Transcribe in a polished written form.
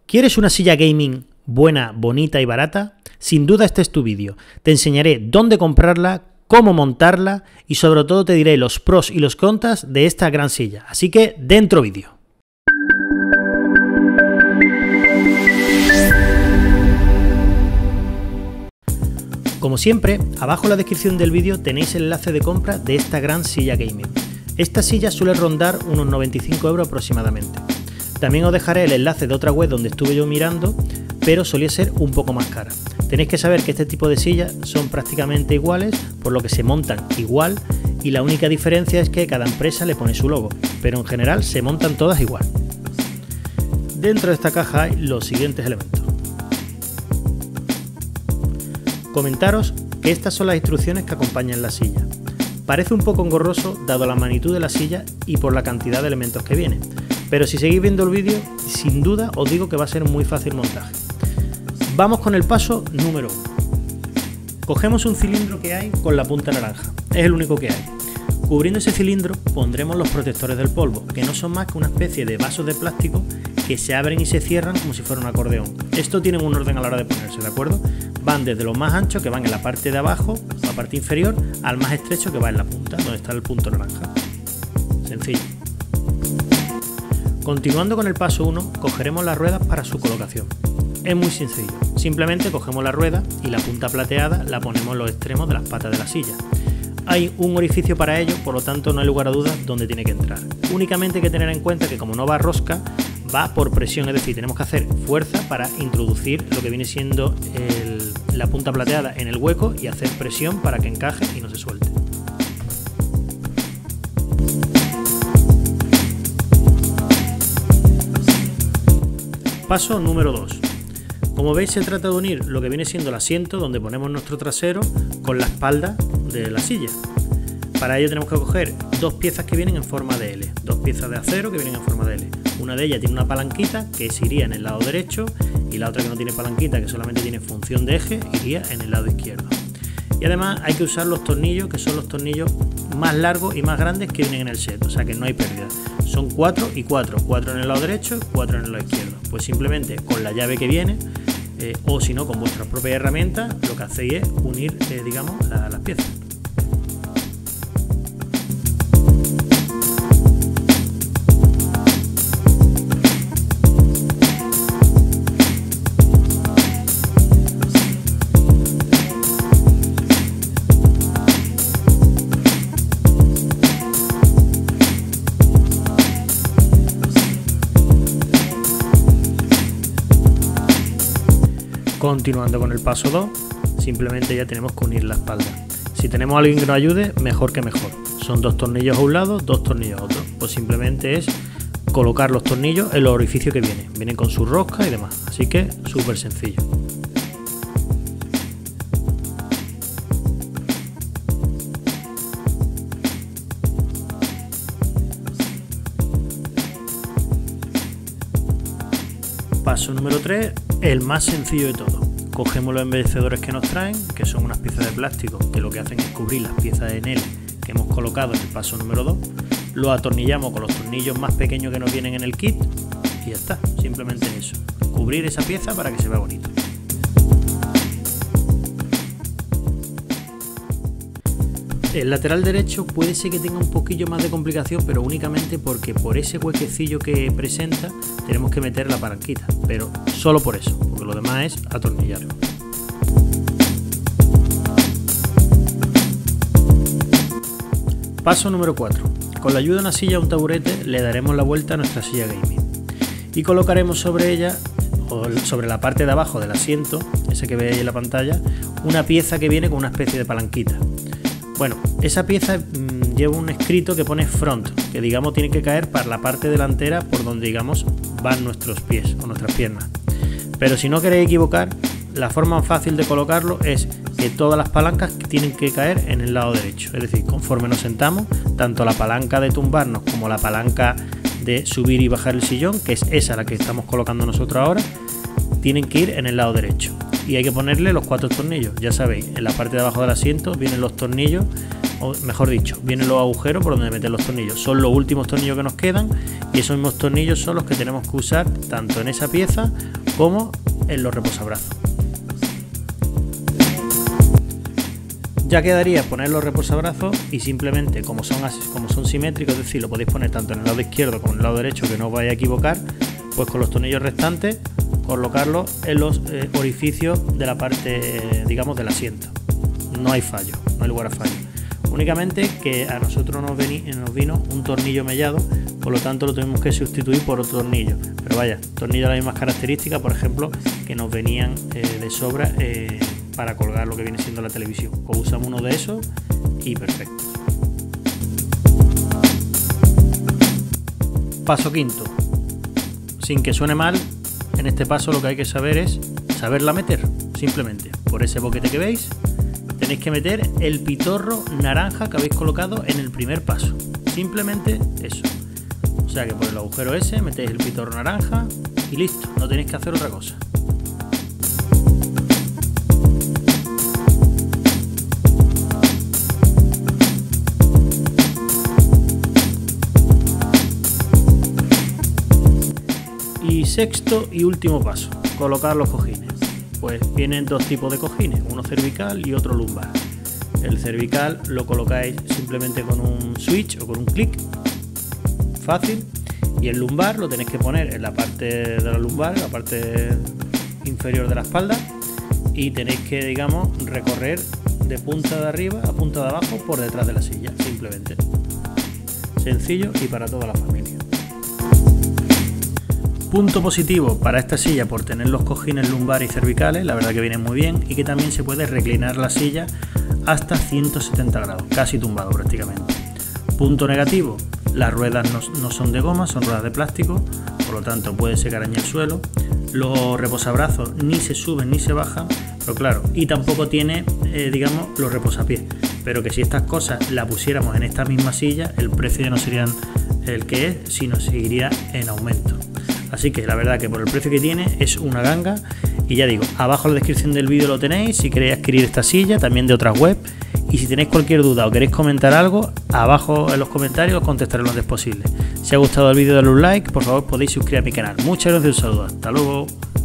¿Quieres una silla gaming buena, bonita y barata? Sin duda este es tu vídeo. Te enseñaré dónde comprarla, cómo montarla y sobre todo te diré los pros y los contras de esta gran silla. Así que dentro vídeo. Como siempre, abajo en la descripción del vídeo tenéis el enlace de compra de esta gran silla gaming. Esta silla suele rondar unos 95 € aproximadamente. También os dejaré el enlace de otra web donde estuve yo mirando, pero solía ser un poco más cara. Tenéis que saber que este tipo de sillas son prácticamente iguales, por lo que se montan igual y la única diferencia es que cada empresa le pone su logo, pero en general se montan todas igual. Dentro de esta caja hay los siguientes elementos. Comentaros que estas son las instrucciones que acompañan la silla. Parece un poco engorroso dado la magnitud de la silla y por la cantidad de elementos que vienen, pero si seguís viendo el vídeo, sin duda os digo que va a ser muy fácil montaje. Vamos con el paso número 1. Cogemos un cilindro que hay con la punta naranja, es el único que hay. Cubriendo ese cilindro pondremos los protectores del polvo, que no son más que una especie de vasos de plástico que se abren y se cierran como si fuera un acordeón. Esto tienen un orden a la hora de ponerse, ¿de acuerdo? Van desde los más anchos, que van en la parte de abajo, la parte inferior, al más estrecho, que va en la punta, donde está el punto naranja. Sencillo. Continuando con el paso 1, cogeremos las ruedas para su colocación. Es muy sencillo, simplemente cogemos la rueda y la punta plateada la ponemos en los extremos de las patas de la silla. Hay un orificio para ello, por lo tanto no hay lugar a dudas dónde tiene que entrar. Únicamente hay que tener en cuenta que como no va a rosca, va por presión, es decir, tenemos que hacer fuerza para introducir lo que viene siendo la punta plateada en el hueco y hacer presión para que encaje y no se suelte. Paso número 2. Como veis, se trata de unir lo que viene siendo el asiento donde ponemos nuestro trasero con la espalda de la silla. Para ello tenemos que coger dos piezas que vienen en forma de L, dos piezas de acero que vienen en forma de L. Una de ellas tiene una palanquita que se iría en el lado derecho y la otra que no tiene palanquita, que solamente tiene función de eje, iría en el lado izquierdo. Y además hay que usar los tornillos, que son los tornillos más largos y más grandes que vienen en el set, o sea que no hay pérdida. Son 4 y 4, 4 en el lado derecho y 4 en el lado izquierdo. Pues simplemente con la llave que viene, o si no con vuestras propias herramientas, lo que hacéis es unir digamos, las piezas. Continuando con el paso 2, simplemente ya tenemos que unir la espalda. Si tenemos a alguien que nos ayude, mejor que mejor. Son dos tornillos a un lado, dos tornillos a otro. Pues simplemente es colocar los tornillos en los orificios que vienen. Vienen con su rosca y demás. Así que súper sencillo. Paso número 3, el más sencillo de todo. Cogemos los embellecedores que nos traen, que son unas piezas de plástico que lo que hacen es cubrir las piezas de L que hemos colocado en el paso número 2. Lo atornillamos con los tornillos más pequeños que nos vienen en el kit y ya está, simplemente eso. Cubrir esa pieza para que se vea bonito. El lateral derecho puede ser que tenga un poquillo más de complicación, pero únicamente porque por ese huequecillo que presenta tenemos que meter la palanquita, pero solo por eso, porque lo demás es atornillarlo. Paso número 4. Con la ayuda de una silla o un taburete le daremos la vuelta a nuestra silla gaming y colocaremos sobre ella, o sobre la parte de abajo del asiento, ese que veis en la pantalla, una pieza que viene con una especie de palanquita. Bueno, esa pieza lleva un escrito que pone front, que digamos tiene que caer para la parte delantera por donde digamos van nuestros pies o nuestras piernas. Pero si no queréis equivocar, la forma fácil de colocarlo es que todas las palancas tienen que caer en el lado derecho. Es decir, conforme nos sentamos, tanto la palanca de tumbarnos como la palanca de subir y bajar el sillón, que es esa la que estamos colocando nosotros ahora, tienen que ir en el lado derecho. Y hay que ponerle los 4 tornillos, ya sabéis, en la parte de abajo del asiento vienen los tornillos o mejor dicho, vienen los agujeros por donde meter los tornillos. Son los últimos tornillos que nos quedan y esos mismos tornillos son los que tenemos que usar tanto en esa pieza como en los reposabrazos. Ya quedaría poner los reposabrazos y simplemente como son simétricos, es decir, lo podéis poner tanto en el lado izquierdo como en el lado derecho, que no os vaya a equivocar, pues con los tornillos restantes colocarlos en los orificios de la parte, digamos, del asiento. No hay fallo, no hay lugar a fallo. Únicamente que a nosotros nos vino un tornillo mellado, por lo tanto lo tuvimos que sustituir por otro tornillo. Pero vaya, tornillos de las mismas características, por ejemplo, que nos venían de sobra para colgar lo que viene siendo la televisión. Pues usamos uno de esos y perfecto. Paso quinto. Sin que suene mal, en este paso lo que hay que saber es saberla meter. Simplemente por ese boquete que veis tenéis que meter el pitorro naranja que habéis colocado en el primer paso. Simplemente eso. O sea que por el agujero ese metéis el pitorro naranja y listo, no tenéis que hacer otra cosa. Y sexto y último paso, colocar los cojines. Pues vienen dos tipos de cojines, uno cervical y otro lumbar. El cervical lo colocáis simplemente con un switch o con un clic, fácil, y el lumbar lo tenéis que poner en la parte de la lumbar, la parte inferior de la espalda, y tenéis que, digamos, recorrer de punta de arriba a punta de abajo por detrás de la silla, simplemente. Sencillo y para toda la familia. Punto positivo para esta silla por tener los cojines lumbar y cervicales, la verdad que viene muy bien, y que también se puede reclinar la silla hasta 170 grados, casi tumbado prácticamente. Punto negativo, las ruedas no son de goma, son ruedas de plástico, por lo tanto puede secar en el suelo. Los reposabrazos ni se suben ni se bajan, pero claro, y tampoco tiene, digamos, los reposapiés, pero que si estas cosas las pusiéramos en esta misma silla, el precio ya no sería el que es, sino seguiría en aumento. Así que la verdad que por el precio que tiene es una ganga. Y ya digo, abajo en la descripción del vídeo lo tenéis si queréis adquirir esta silla, también de otras web. Y si tenéis cualquier duda o queréis comentar algo, abajo en los comentarios os contestaré lo antes posible. Si os ha gustado el vídeo, dale un like, por favor podéis suscribir a mi canal. Muchas gracias y un saludo, hasta luego.